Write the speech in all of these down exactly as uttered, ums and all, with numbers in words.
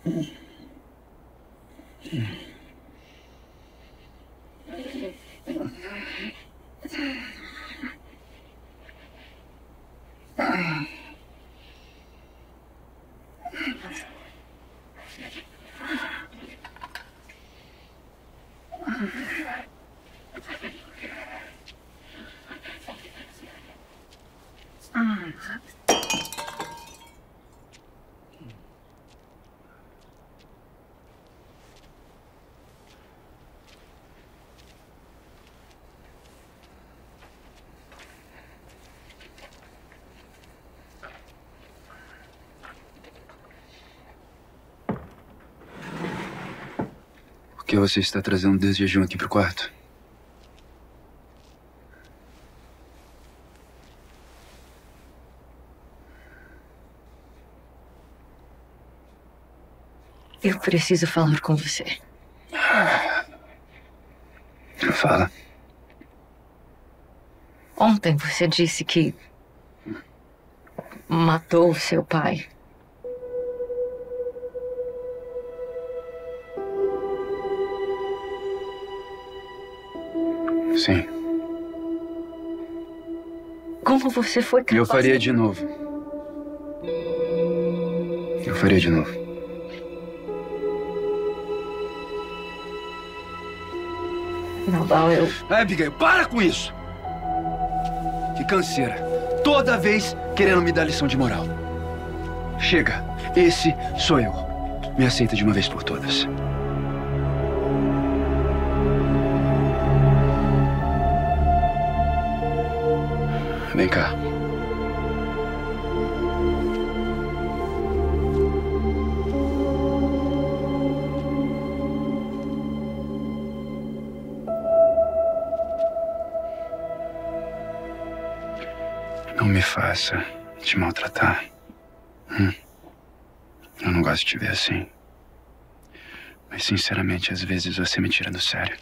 Por que você está trazendo desjejum aqui pro quarto? Eu preciso falar com você. Fala. Ontem você disse que matou seu pai. Sim. Como você foi capaz? E eu faria de novo. Eu faria de novo. Nabal, eu... Ai, Abigail, para com isso! Que canseira. Toda vez querendo me dar lição de moral. Chega. Esse sou eu. Me aceita de uma vez por todas. Vem cá. Não me faça te maltratar. Hum. Eu não gosto de te ver assim. Mas, sinceramente, às vezes você me tira do sério.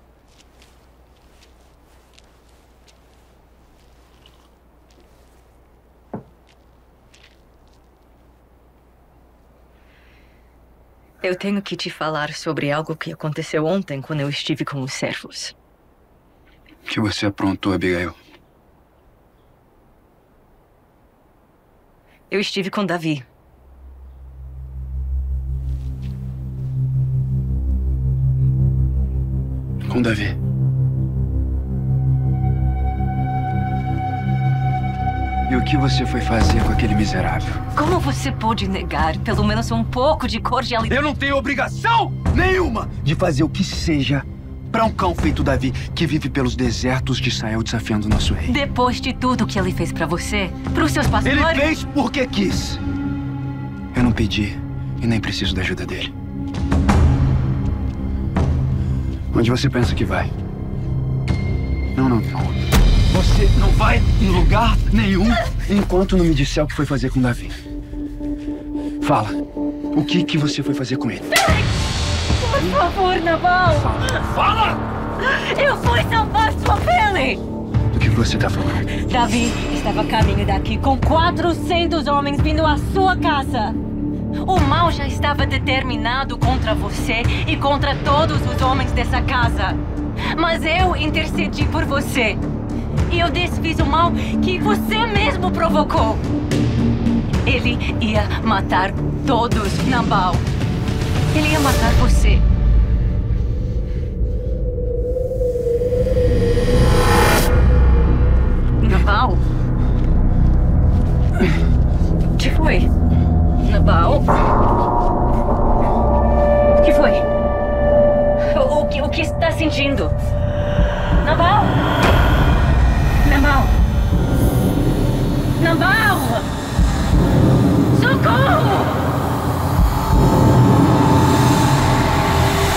Eu tenho que te falar sobre algo que aconteceu ontem quando eu estive com os servos. O que você aprontou, Abigail? Eu estive com Davi. Com Davi? E o que você foi fazer com aquele miserável? Como você pôde negar pelo menos um pouco de cordialidade? Eu não tenho obrigação nenhuma de fazer o que seja pra um cão feito Davi, que vive pelos desertos de Israel desafiando o nosso rei. Depois de tudo que ele fez pra você, pros seus pastores... Ele fez porque quis. Eu não pedi e nem preciso da ajuda dele. Onde você pensa que vai? Não, não, não. Você não vai em lugar nenhum enquanto não me disser o que foi fazer com Davi. Fala. O que que você foi fazer com ele? Por favor, Nabal! Fala. Fala! Eu fui salvar sua pele! Do que você tá falando? Davi estava a caminho daqui com quatrocentos homens vindo à sua casa. O mal já estava determinado contra você e contra todos os homens dessa casa. Mas eu intercedi por você. E eu desfiz o mal que você mesmo provocou. Ele ia matar todos, Nabal. Ele ia matar você. Nabal? O que foi? Nabal? O que foi? O, o, que, o que está sentindo? Nabal?